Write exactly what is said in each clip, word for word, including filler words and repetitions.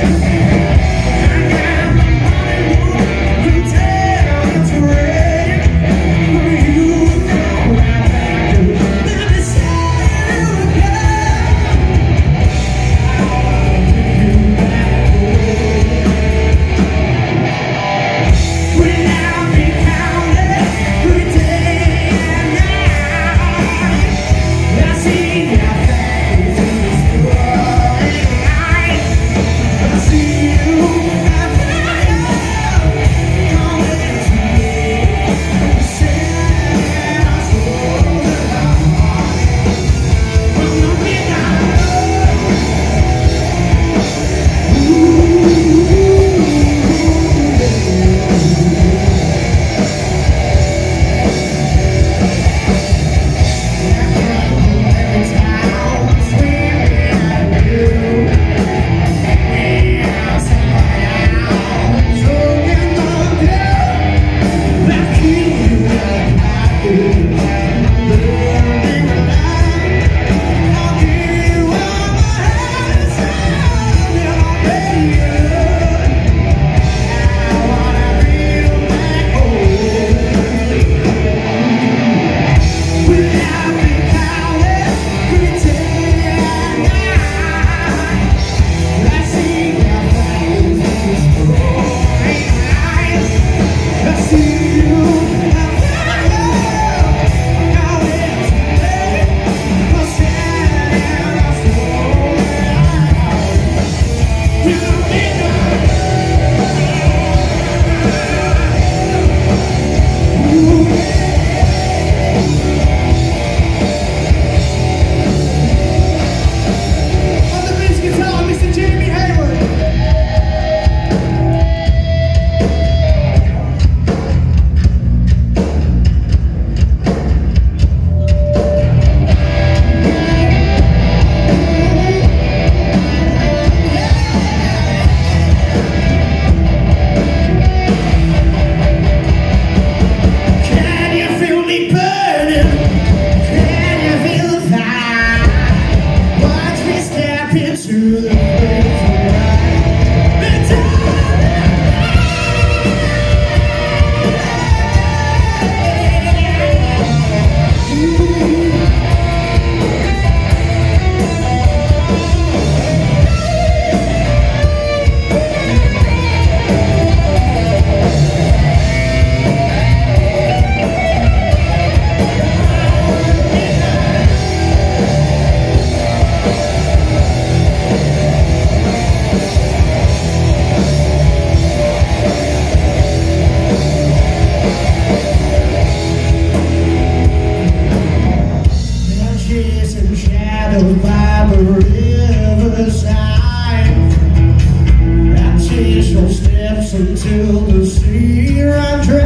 until the sea ran dry.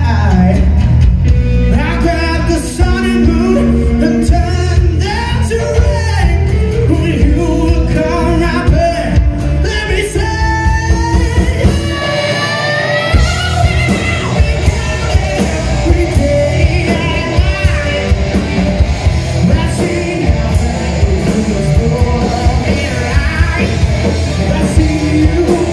I grabbed the sun and moon and turned them to rain. When you will come right back, let me say, every day and night. I see how things was going right. I see you.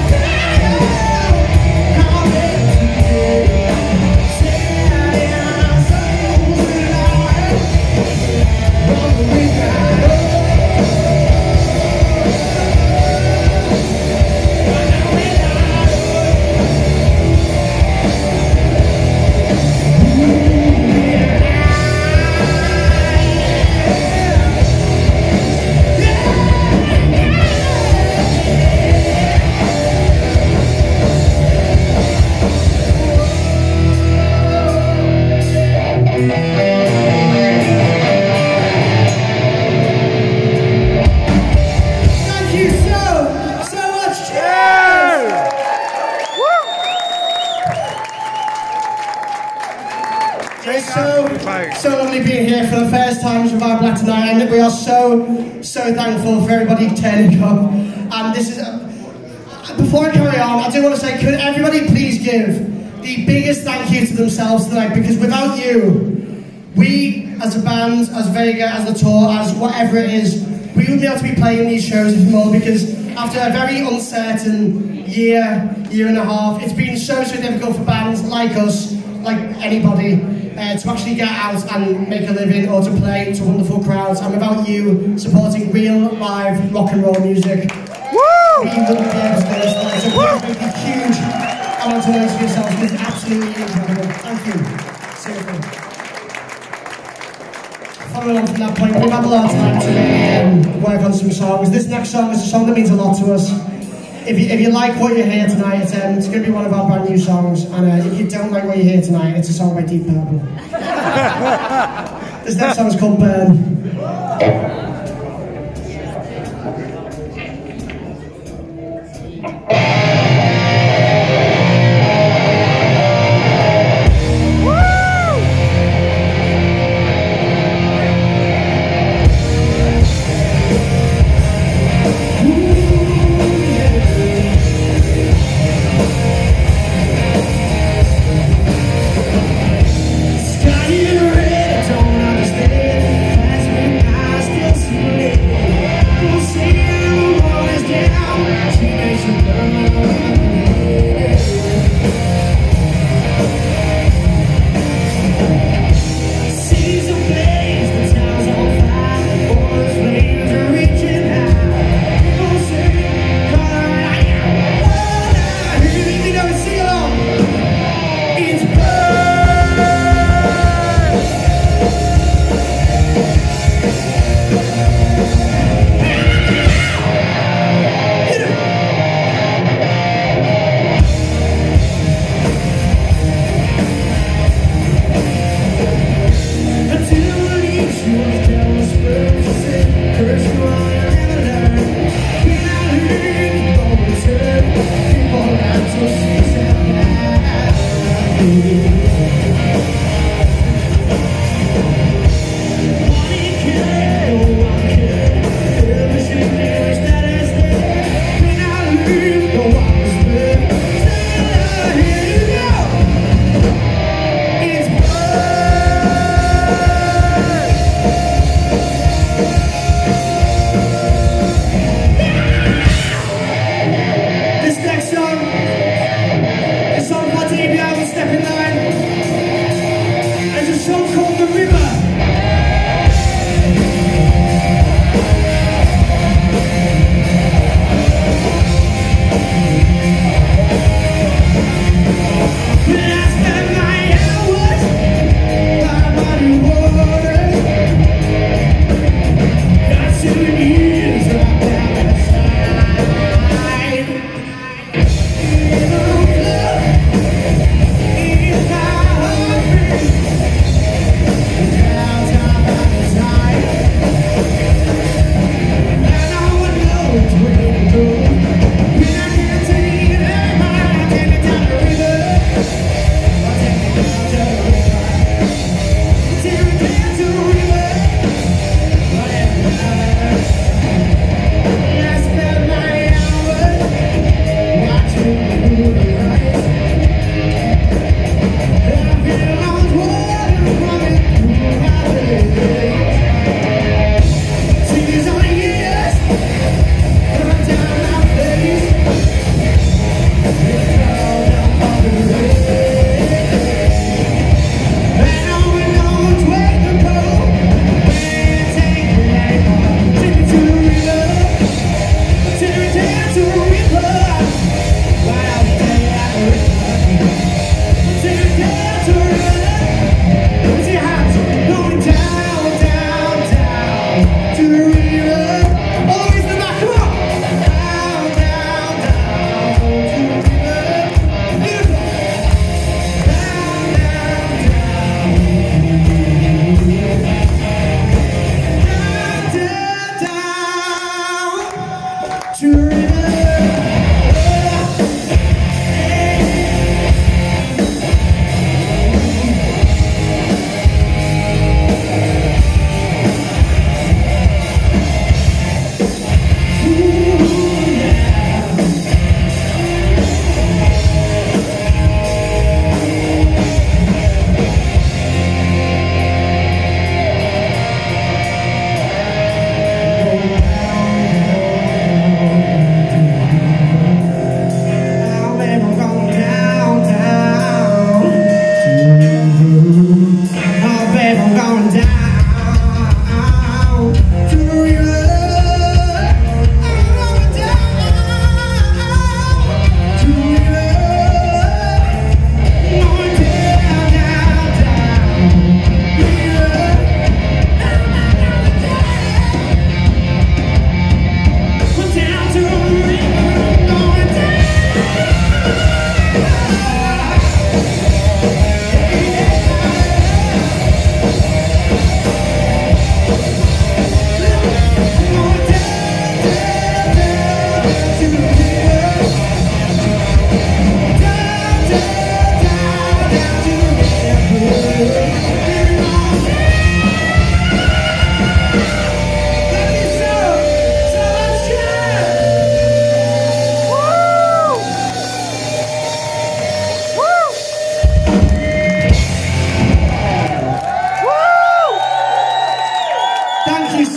It's so, so lovely being here for the first time with Revival Black tonight, and we are so, so thankful for everybody turning up. And this is, uh, before I carry on, I do want to say, could everybody please give the biggest thank you to themselves tonight, because without you, we as a band, as Vega, as the tour, as whatever it is, we we wouldn't be able to be playing these shows anymore because after a very uncertain year, year and a half, it's been so, so difficult for bands like us, like anybody, uh, to actually get out and make a living or to play to wonderful crowds. And without you supporting real, live rock and roll music, Woo! we wouldn't be able to do this. It's a really huge amount of noise for yourselves. It's absolutely incredible. Thank you. Seriously. Following on from that point, we've had a lot of time to um, work on some songs. This next song is a song that means a lot to us. If you, if you like what you hear tonight, um, it's going to be one of our brand new songs. And uh, if you don't like what you hear tonight, it's a song by Deep Purple. This next song is called Burn.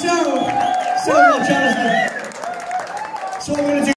so, so much, honestly. So I'm going to do